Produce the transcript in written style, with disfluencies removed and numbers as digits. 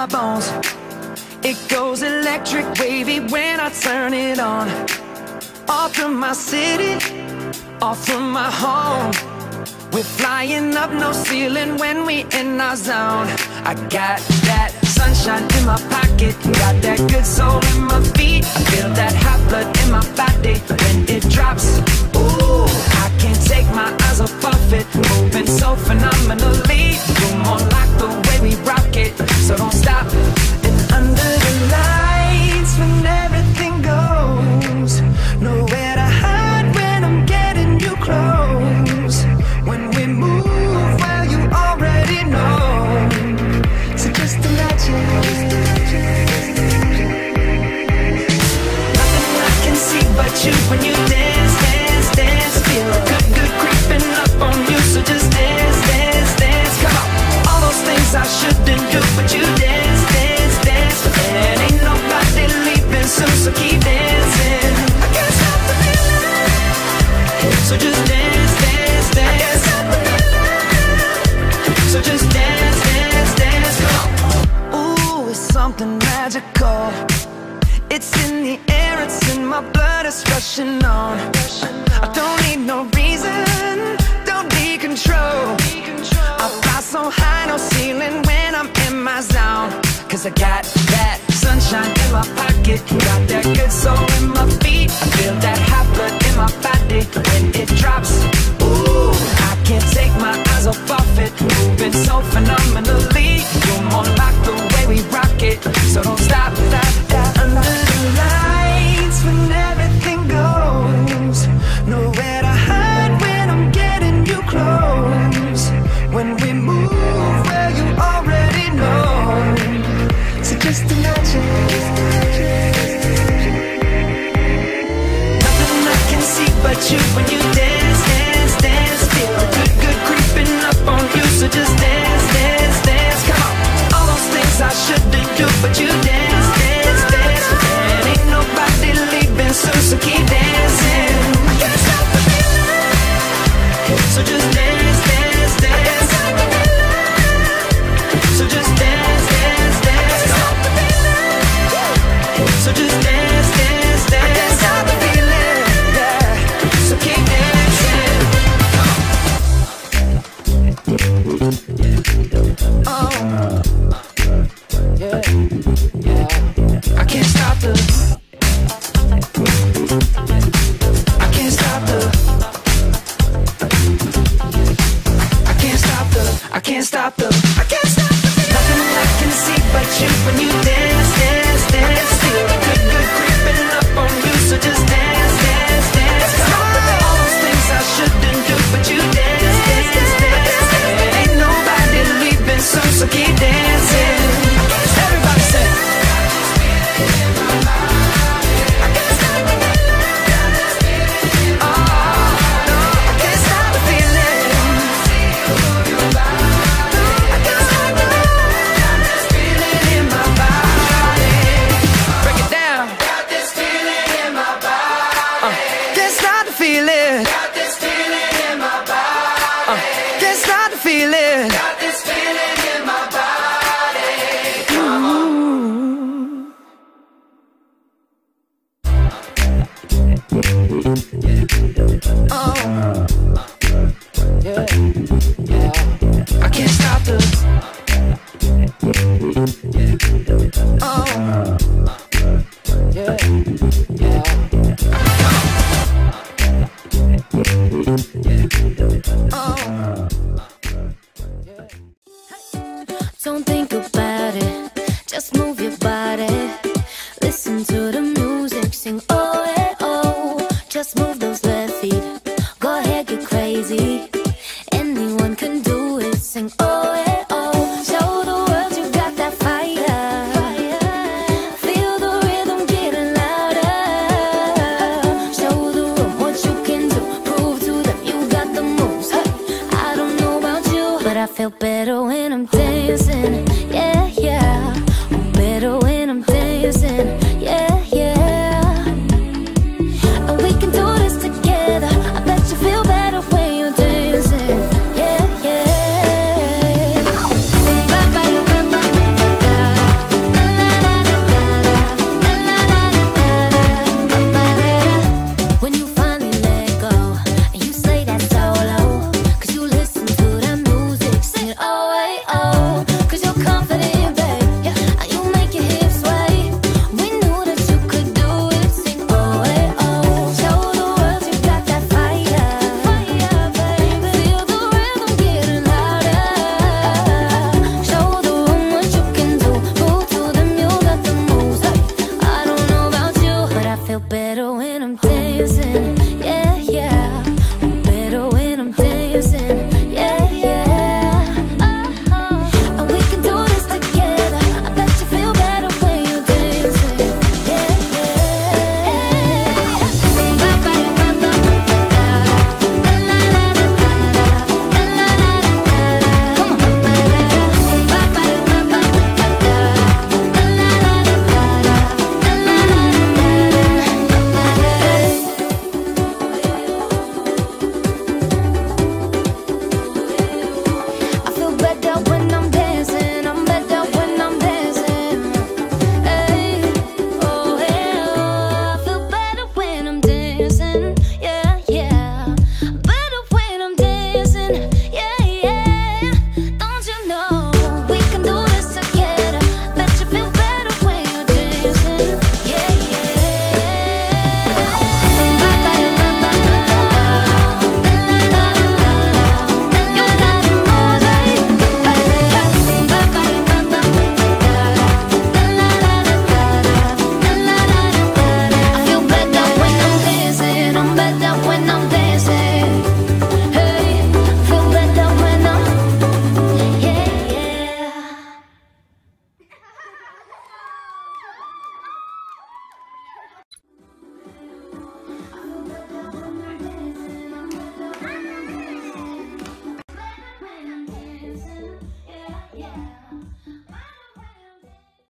my bones. It goes electric wavy when I turn it on. Off from my city, off from my home. We're flying up, no ceiling when we in our zone. I got that sunshine in my pocket, got that good soul in my feet. I feel that hot blood in my body when it drops. Ooh, I can't take my eyes off of it, moving so phenomenally. You're more like the way we rock it, so don't stop. And under the lights when everything goes, nowhere to hide when I'm getting you close. When we move, well, you already know. So just imagine. Nothing I can see but you when you dance, dance, dance. Feel good, good creeping up on you. So just dance, dance, dance. Come on. All those things I shouldn't do, but you dance, dance, dance. And ain't nobody leaving soon, so keep dancing. I can't stop the feeling. So just dance, dance, dance. I can't stop the feeling. So just dance, dance, dance. Come on. Ooh, it's something magical. It's in the air, it's in my blood, it's rushing on. I don't need no reason, don't need control. I fly so high, no ceiling when I'm in my zone. Cause I got that sunshine in my pocket, got that good soul in my feet. I feel that hot blood in my body when it drops. Ooh, I can't take my eyes off of it, moving so phenomenally. You're more like the way we rock it, so don't stop, stop, stop. Under the lights when everything goes, nowhere to hide when I'm getting you close. When we move, well, you already know. So just imagine. Nothing I can see but you when you dance, dance, dance. Feel good, good creeping up on you. So just dance, dance, dance. Come on. All those things I shouldn't do, but you dance, dance, dance. And ain't nobody leaving soon, so keep dancing. I can't stop the feeling. So just dance, dance, dance. So just dance, dance, dance. So just dance, dance, dance. I can't stop the feeling, yeah. So keep dancing. Oh, yeah, yeah. I can't stop the. I can't stop the. I can't stop the. I can't stop the. I can't stop the. Nothing I can see but you when you dance, dance, dance. Feel good, good creeping up on you. So just dance, dance, dance. Come on. All those things I shouldn't do, but you dance, dance, dance. And ain't nobody leaving soon, so keep dancing. Everybody say. I can't stop the feeling. Oh, no, I can't stop the feeling. I can't stop the feeling in my body. Break it down. Got this feeling in my body. Can't stop the feeling. Got this feeling in my body. Can't stop the feeling. Got this feeling in my body. Come on. Oh, yeah, yeah. I can't stop the. Oh, yeah, yeah. Oh, yeah. Don't think about it, just move your body. Listen to the music, sing oh, eh, oh. Just move those left feet, go ahead, get crazy. Anyone can do it, sing oh, eh, oh. Show the world you got that fire. Feel the rhythm getting louder. Show the room what you can do, prove to them you got the moves. I don't know about you, but I feel better when I'm dancing. Yeah, yeah, better when I'm dancing.